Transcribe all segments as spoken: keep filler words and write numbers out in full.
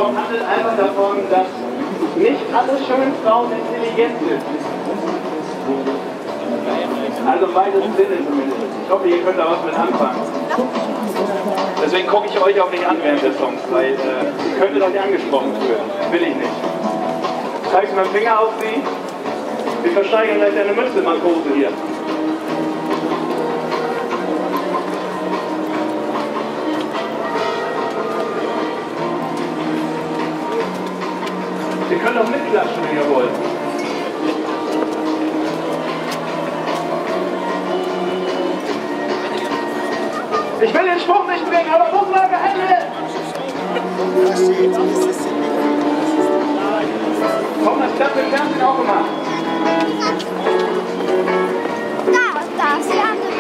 Song handelt einfach davon, dass nicht alle schönen Frauen intelligent sind. Also im weitesten Sinne zumindest. Ich hoffe, ihr könnt da was mit anfangen. Deswegen gucke ich euch auch nicht an während des Songs, weil äh, ihr könntet euch angesprochen fühlen. Will ich nicht. Zeigst du meinen Finger auf sie? Wir versteigern gleich deine Mütze, Matrose hier. Ihr könnt auch mitklatschen, wenn ihr wollt. Ich will den Spruch nicht bringen, aber Rücklage, Hände! Komm, das klappt im Fernsehen auch immer. Da, da ist die andere.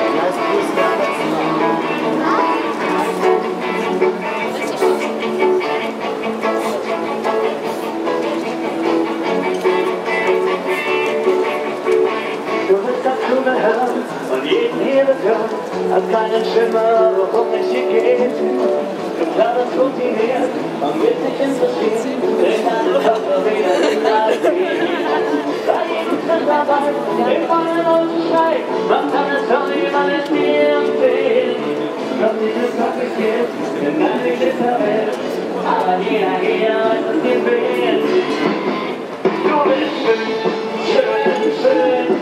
Du bist das kluge Herr von jedem hier gehört, hat keinen Schimmer, worum es hier geht. Du planst routiniert und wird dich interessieren, wenn deine Körper wieder in Lage geht. Bei jedem Schritt dabei, im vollen Unterschrei, macht eine Story, man ist dir empfehlen. Doch dieses Glück geht in deine Glitterwelt, aber jeder hier weiß es dir fehlen. Du bist schön, schön, schön.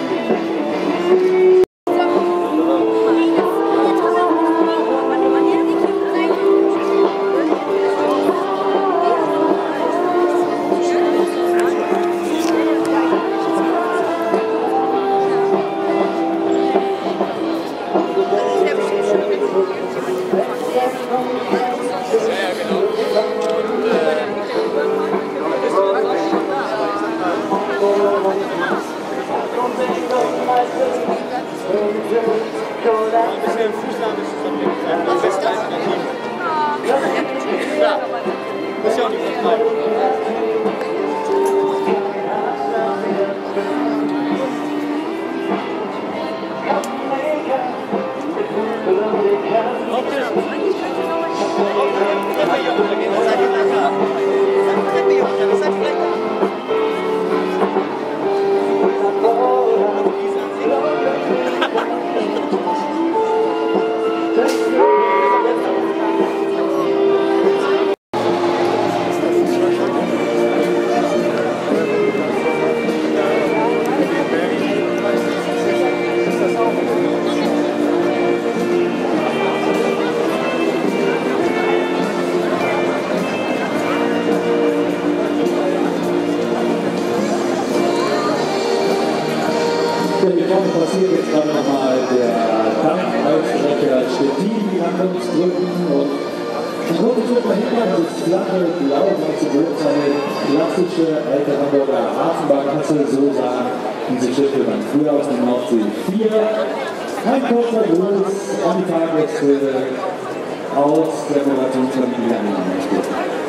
Passiert jetzt gerade nochmal der Dampfeisstrecker Stettin, die an uns drücken und ein großes Superhinter, das flache Blau, was zu groß seine klassische alte Hamburger Hafenbahn, kannst du so sagen, diese Schiffe waren früher aus dem Nordsee vier. Ein kurzer Gruß an die Fahrgäste aus der Moderationsfamilie an den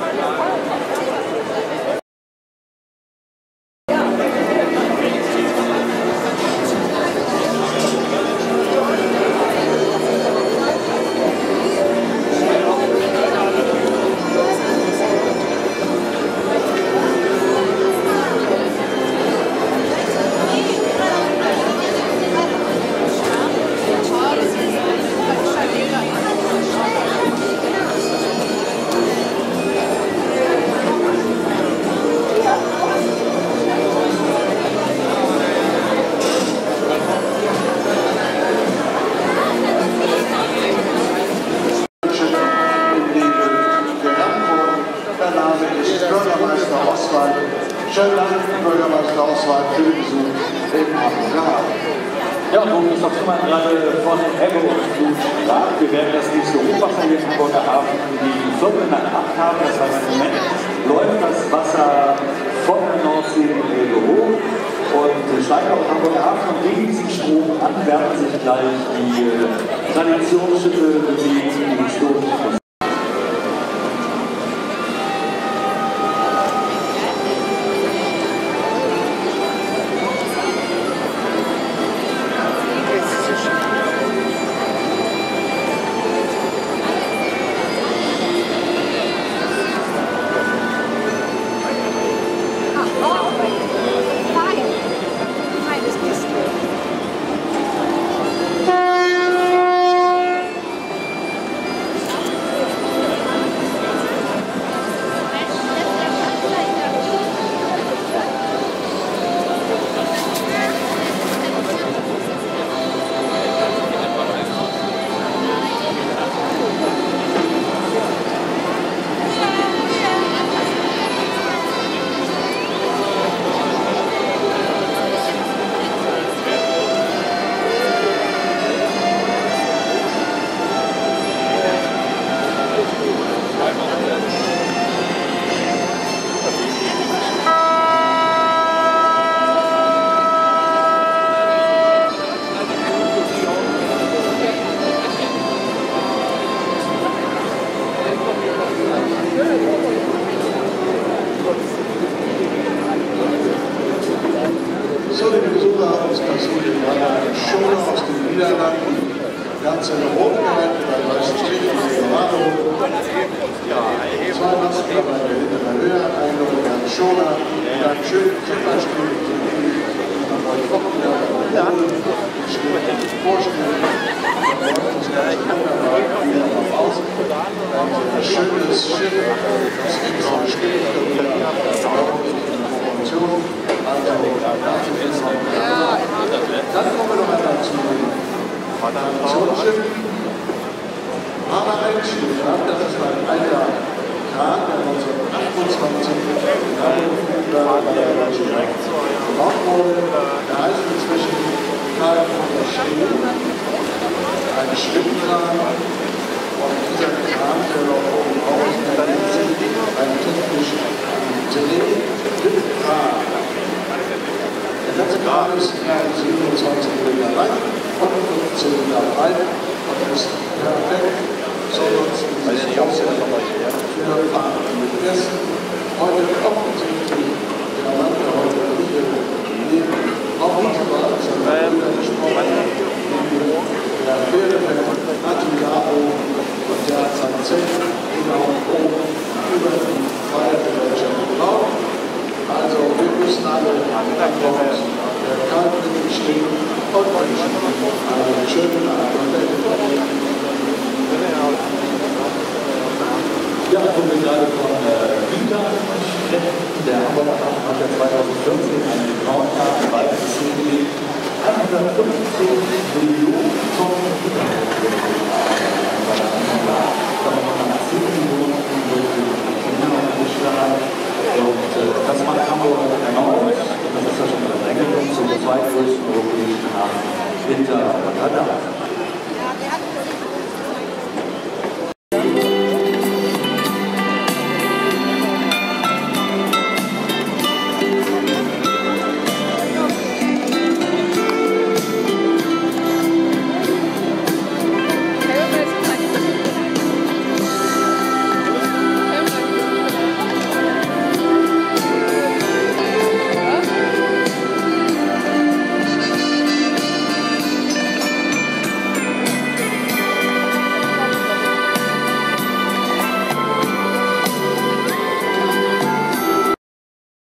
Schönen Dank, Bürgermeister Oswald, für den Besuch im Hamburger Hafen. Ja, nun ist noch immer gerade von Ebbe und Flut stark. Wir werden das nächste Hochwasser hier im Hamburger Hafen die Viertel nach acht haben. Das heißt, im Moment läuft das Wasser von der Nordsee in die Elbe hoch und steigt auf den Hamburger Hafen. Und gegen diesen Strom an werden sich gleich die Traditionsschiffe bewegen, die historischen. Zelle rot gehalten, bei dreißig Strich in die gerade rot. Zwei Masken bei der hinteren Höhe, ein Logo an Schoner, dann schön Kipperspiel, dann wollte ich auch wieder vorstellen. Ein schönes Schiff, das extra steht, dann kommen wir noch einmal zu Funktionsschiff. Aber Einstieg, das ist ein alter Kahn, der neunzehnhundertachtundzwanzig gebaut wurde. Der heißt inzwischen Karl von der Stehen, ein Schwimmkran. Und dieser Kran, der noch oben raus, ein technisch Dreh-Kran. Der ganze Kran ist siebenundzwanzig Meter lang und fünfzehn Meter breit und ist perfekt zu nutzen für Fahren. Mit Gästen heute offensichtlich der Mann, der heute hier lebt, auch nicht über seine Brüder gesprochen hat, der Pferdefeld Natigaro und der hat sein Zelt genau oben über die Feiergesellschaft gebaut. Also wir müssen alle an Bord der Kaltbrücke stehen und wünschen einen schönen Abend. Ja, kommen wir gerade von äh, Winter. Der Hamburger Hafen hat ja zweitausendvierzehn einen Crowdcard weiteres hingelegt. hundertfünfzehn Millionen Tonnen und äh, das macht Hamburg enorm. Das ist ja schon eine Entwicklung zum zweitgrößten europäischen Hafen hinter Rotterdam.